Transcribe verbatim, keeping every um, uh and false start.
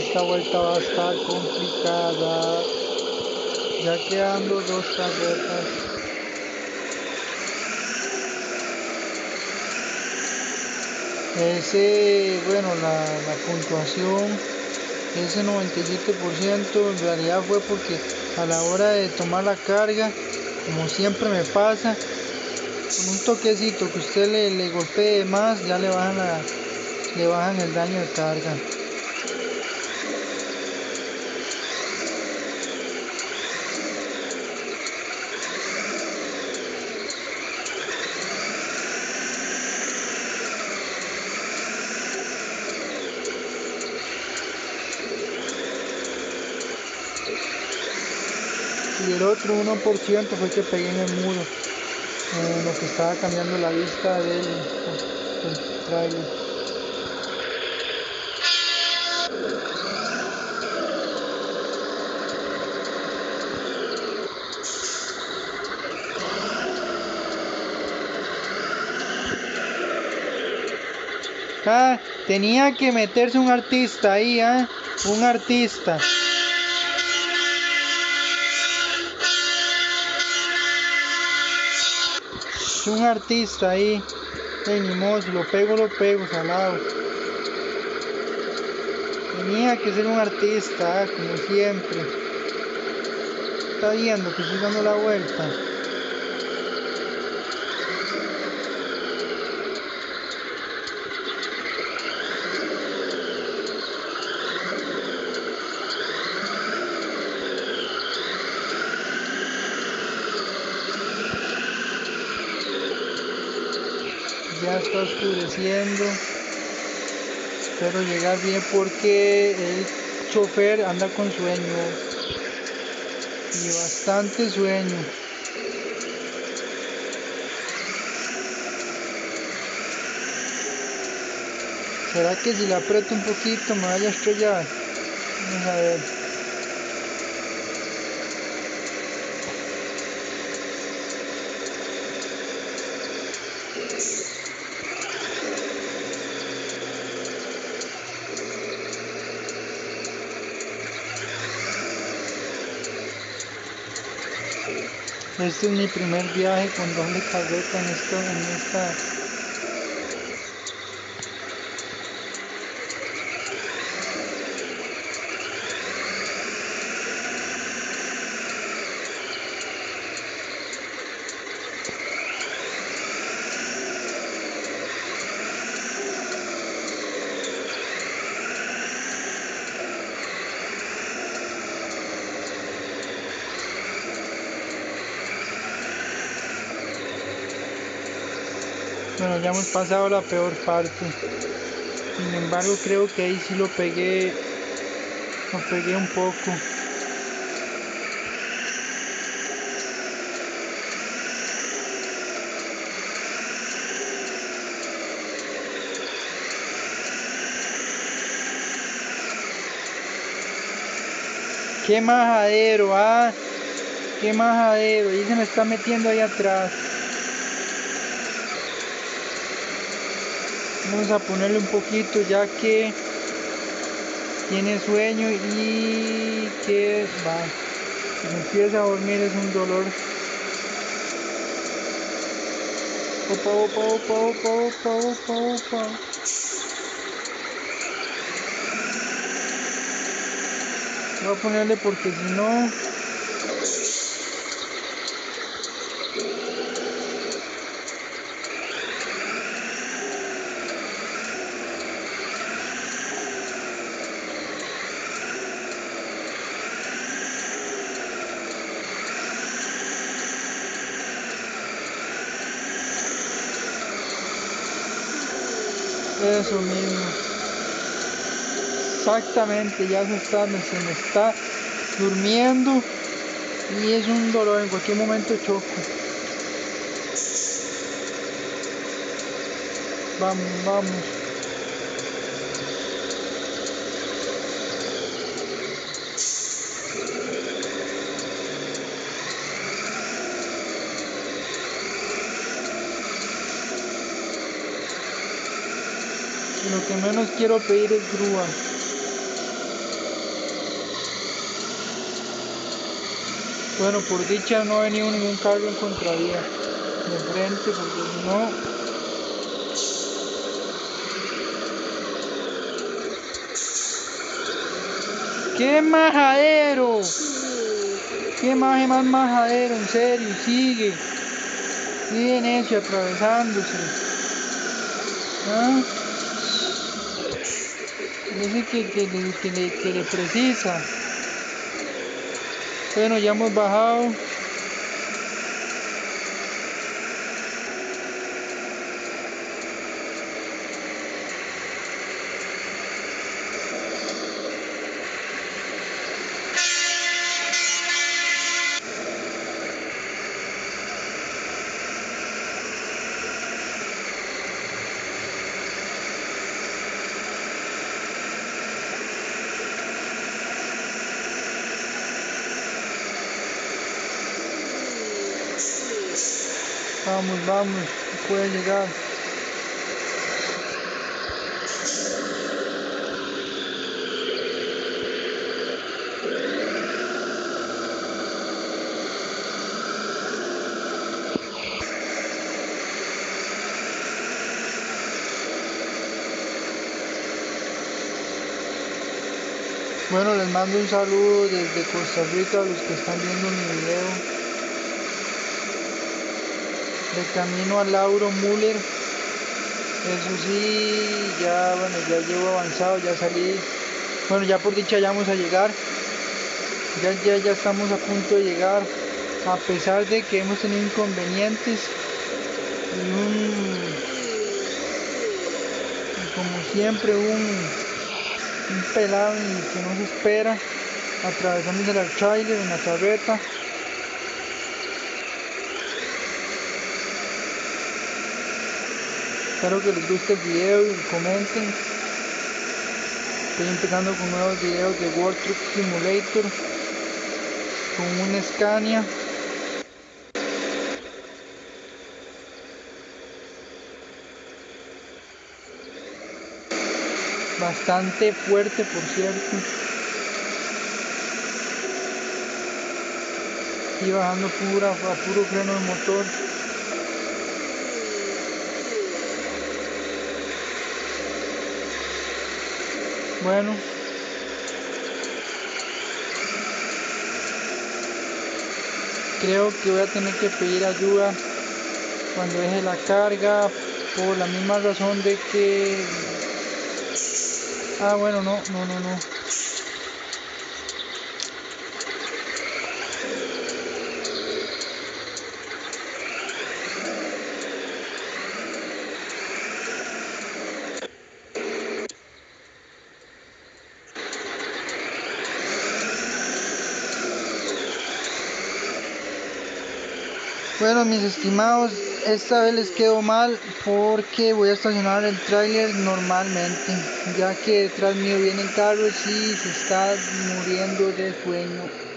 esta vuelta va a estar complicada. Ya quedando dos carreras. Ese, bueno, la, la puntuación, ese noventa y siete por ciento en realidad fue porque a la hora de tomar la carga, como siempre me pasa, con un toquecito que usted le, le golpee más, ya le bajan, la, le bajan el daño de carga. Y el otro uno por ciento fue que pegué en el muro, en lo que estaba cambiando la vista del, del trailer. Ah, tenía que meterse un artista ahí, ¿eh? Un artista. Un artista ahí. Hey, ni modo, si lo pego, lo pego, salado. Tenía que ser un artista, ¿eh? Como siempre. Está viendo que estoy dando la vuelta. Ya está oscureciendo. Espero llegar bien porque el chofer anda con sueño. Y bastante sueño. ¿Será que si le aprieto un poquito me vaya a estrellar? Vamos a ver. Este es mi primer viaje con doble carreta en esto, en esta. Bueno, ya hemos pasado la peor parte. Sin embargo, creo que ahí sí lo pegué. Lo pegué un poco. Qué majadero, ah. Qué majadero. Y se me está metiendo ahí atrás. Vamos a ponerle un poquito ya que tiene sueño y que va. Si se empieza a dormir es un dolor. Opa, opa, opa, opa, opa, opa, opa. Voy a ponerle porque si no... Eso mismo. Exactamente, ya se está, se me está durmiendo y es un dolor, en cualquier momento choco. Vamos, vamos. Y lo que menos quiero pedir es grúa. Bueno, por dicha no ha venido ningún carro en contravía de frente, porque si no... ¡Qué majadero! ¡Qué maje más majadero! En serio, sigue. Sigue necio, atravesándose. ¿Ah? Dice que, que, le, que, le, que le precisa. Bueno, ya hemos bajado. Vamos, vamos, puede llegar. Bueno, les mando un saludo desde Costa Rica a los que están viendo mi video. De camino a Lauro Müller. Eso sí, ya bueno, ya llevo avanzado, ya salí. Bueno, ya por dicha ya vamos a llegar. Ya, ya, ya estamos a punto de llegar. A pesar de que hemos tenido inconvenientes. Y un... y como siempre, un... un pelado que no se espera. Atravesamos el trailer en la carreta. Espero que les guste el video y comenten. Estoy empezando con nuevos videos de World Truck Simulator con un Scania. Bastante fuerte, por cierto. Y bajando pura, a puro freno de motor. Bueno, creo que voy a tener que pedir ayuda cuando deje la carga, por la misma razón de que... Ah, bueno, no, no, no, no. Bueno, mis estimados, esta vez les quedó mal porque voy a estacionar el tráiler normalmente, ya que detrás mío vienen carros y se está muriendo de sueño.